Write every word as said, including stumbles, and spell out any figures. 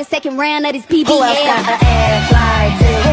second round of this P B L. Who else got an ass like this?